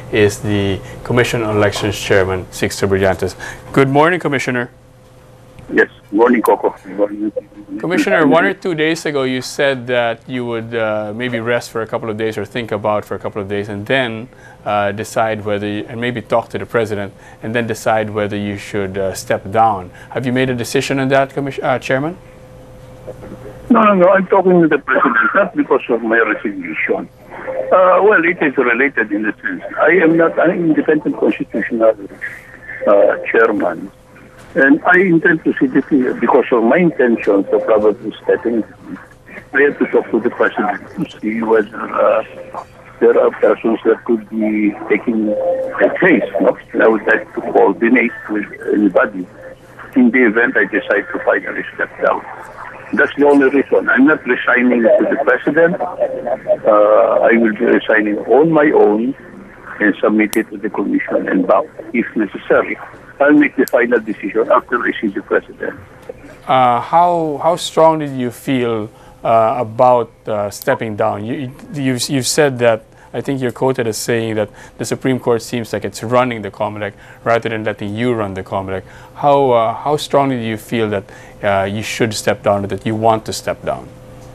is the Commission on Elections Chairman, Sixto Brillantes. Good morning, Commissioner. Yes, morning, Coco. Morning. Commissioner, 1 or 2 days ago, you said that you would maybe rest for a couple of days or think about for a couple of days and then decide whether, and maybe talk to the President, and then decide whether you should step down. Have you made a decision on that, Chairman? No, I'm talking to the President, not because of my resignation. Well, it is related in the sense. I am not an independent constitutional chairman. And I intend to see this because of my intentions of probably stepping down. I have to talk to the President to see whether there are persons that could be taking a case. No? And I would like to coordinate with anybody in the event I decide to finally step down. That's the only reason. I'm not resigning to the President. I will be resigning on my own and submit it to the Commission and bow if necessary. I'll make the final decision after I see the President. How strong did you feel about stepping down? You've said that, I think you're quoted as saying that the Supreme Court seems like it's running the COMELEC rather than letting you run the COMELEC. How strongly do you feel that you should step down or that you want to step down?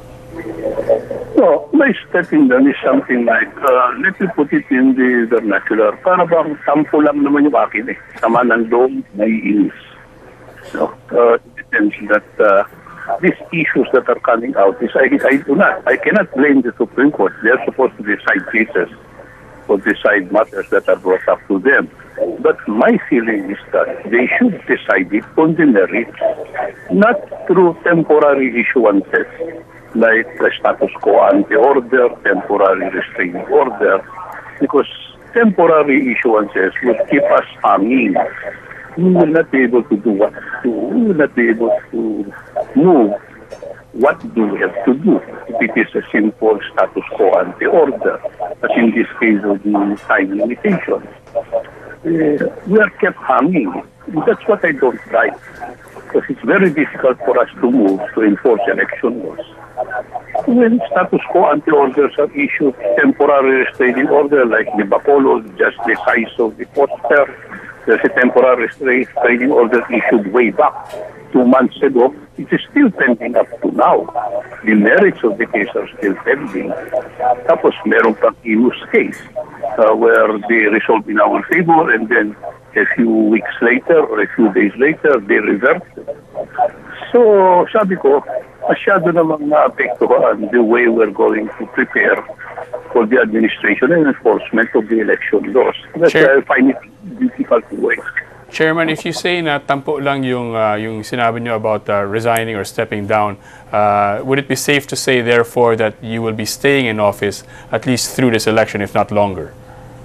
No, my stepping down is something like, let me put it in the vernacular, para bang sampo lang naman yung akin eh. Sama ng loob, naiinis. No? In the sense that these issues that are coming out, I cannot blame the Supreme Court. They are supposed to decide cases or decide matters that are brought up to them. But my feeling is that they should decide it on the merits, not through temporary issuances like the status quo ante order, temporary restraining order, because temporary issuances will keep us hanging. We will not be able to do what to do. We will not be able to move. What do we have to do? If it is a simple status quo ante order, as in this case of the time limitation, we are kept hanging. That's what I don't like, because it's very difficult for us to move to enforce election laws. When status quo ante orders are issued, temporary restraining order like the Bacolod, just the size of the poster, there's a temporary restraining order issued way back 2 months ago. It is still pending up to now. The merits of the case are still pending. Tapos meron pang Imus case where they resolved in our favor and then a few weeks later or a few days later, they reversed. So, sabi ko, masyado namang naapektuhan the way we're going to prepare for the administration and enforcement of the election laws. That's why I find it difficult to work. Chairman, if you say na tampo lang yung sinabi niyo about resigning or stepping down, would it be safe to say, therefore, that you will be staying in office at least through this election, if not longer?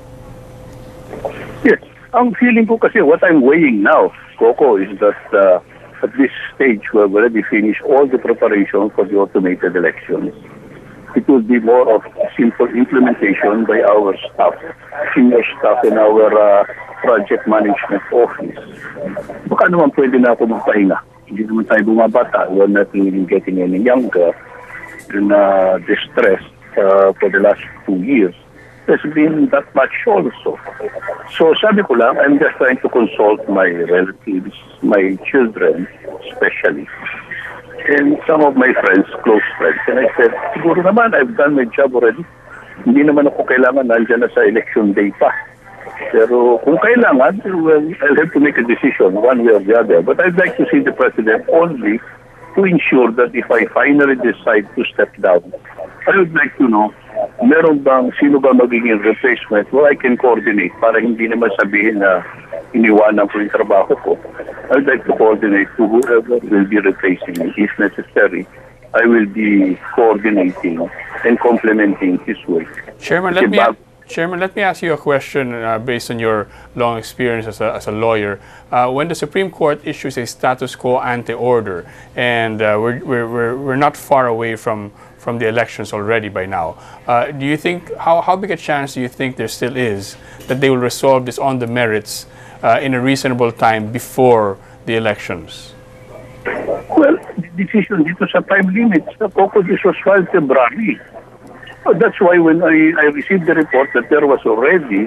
Yes. Ang feeling ko kasi, what I'm weighing now, Coco, is that at this stage, we've already finished all the preparation for the automated elections. It will be more of simple implementation by our staff, senior staff in our project management office. Baka naman pwede na ako magpahinga. Hindi naman tayo bumabata. We're not really getting any younger. And distressed for the last 2 years. There's been that much also. So sabi ko lang, I'm just trying to consult my relatives, my children especially, and some of my friends, close friends. And I said, siguro naman, I've done my job already. Hindi naman ako kailangan nandiyan na sa election day pa. Pero kung kailangan, well, I'll have to make a decision one way or the other. But I'd like to see the President only to ensure that if I finally decide to step down, I would like to know, meron bang, sino ba magiging replacement where I can coordinate para hindi naman sabihin na iniwanan ko yung trabaho ko. I would like to coordinate to whoever will be replacing me. If necessary, I will be coordinating and complementing his work. Chairman, let me ask you a question based on your long experience as a lawyer. When the Supreme Court issues a status quo ante order, and we're not far away from the elections already by now, do you think, how big a chance do you think there still is that they will resolve this on the merits in a reasonable time before the elections? Well, the decision dito sa time limits, the focus is was filed February. That's why when I received the report that there was already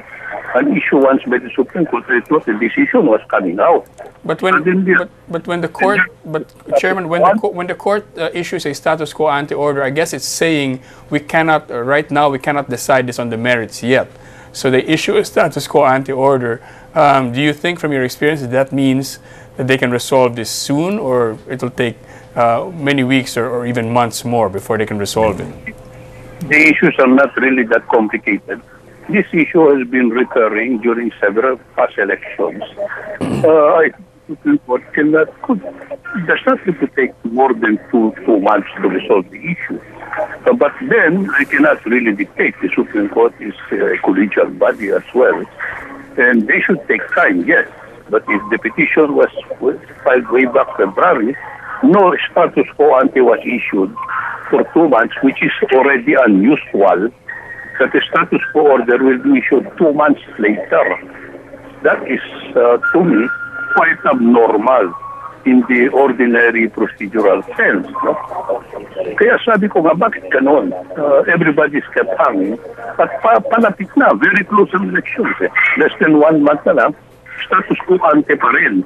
an issuance by the Supreme Court, I thought the decision was coming out. But when the court, Chairman, when the court issues a status quo ante order, I guess it's saying we cannot right now we cannot decide this on the merits yet. So they issue a status quo ante order. Do you think, from your experience, that means that they can resolve this soon, or it'll take many weeks or even months more before they can resolve it? The issues are not really that complicated. This issue has been recurring during several past elections. I think what does not have to take more than two months to resolve the issue. But then I cannot really dictate. The Supreme Court is a collegial body as well, and they should take time, yes. But if the petition was filed way back February, no status quo ante was issued for 2 months, which is already unusual, that the status quo order will be issued 2 months later. That is, to me, quite abnormal in the ordinary procedural sense. No? Kaya sabi ko nga, bakit ganon? Everybody's kept hanging. At palapit na, very close ang elections. Less than 1 month na lang, status quo ante pa rin.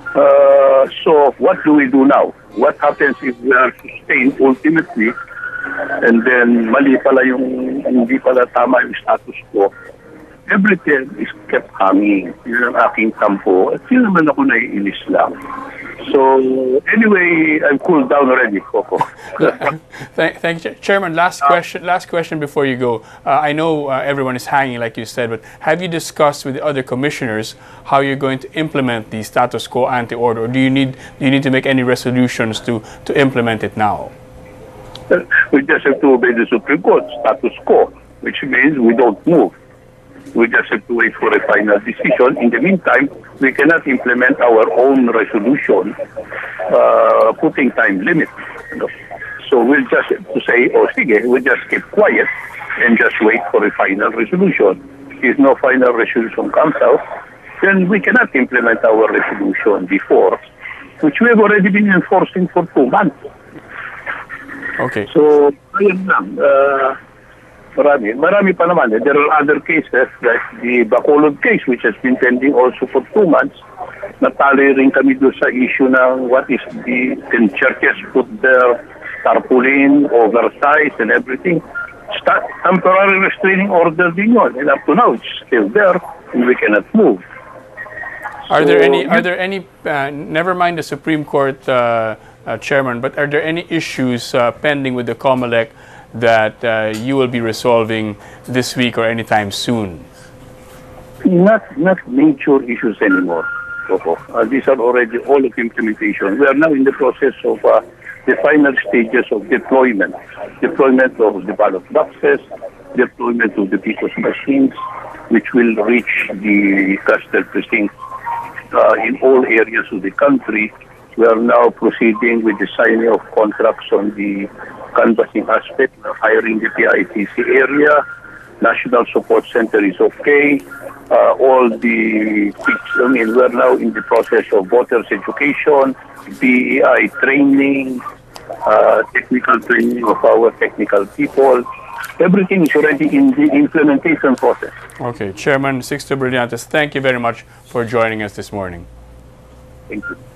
So what do we do now? What happens if we are sustained ultimately and then mali pala yung hindi pala tama yung status quo? Everything is kept hanging. Yun ang aking tampo. At yun naman ako naiinis lang. So anyway, I'm cooled down already, Coco. Thank you, Chairman. Last question before you go. I know everyone is hanging, like you said, but have you discussed with the other commissioners how you're going to implement the status quo ante order, or do you need to make any resolutions to implement it now? We just have to obey the Supreme Court status quo, which means we don't move. We just have to wait for a final decision. In the meantime, we cannot implement our own resolution, putting time limit. So we'll just have to say, oh, sige, we'll just keep quiet and just wait for a final resolution. If no final resolution comes out, then we cannot implement our resolution before, which we have already been enforcing for 2 months. Okay. So, ayun lang. Marami pa naman. There are other cases like the Bacolod case, which has been pending also for 2 months. Natali rin kami doon sa issue ng what is can churches put their tarpaulin, oversize, and everything. Temporary restraining order din yun. And up to now, it's still there, and we cannot move. Are there any, never mind the Supreme Court, Chairman, but are there any issues pending with the COMELEC that you will be resolving this week or anytime soon? Not major issues anymore. These are already all of implementation. We are now in the process of the final stages of deployment of the ballot boxes, deployment of the people's machines, which will reach the castle precincts in all areas of the country. We are now proceeding with the signing of contracts on the canvassing aspect, hiring the PITC area. National Support Center is okay. All the, we're now in the process of voters education, BEI training, technical training of our technical people. Everything is already in the implementation process. Okay, Chairman Sixto Brillantes, thank you very much for joining us this morning. Thank you.